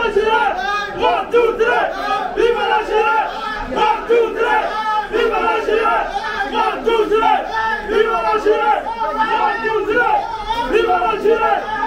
la Chile! 1, 2, 3! Viva la Chile! 1, 2, 3! Viva la Chile! 1, 2, 3! Viva la Chile! 1, 2, 3! Viva la Chile!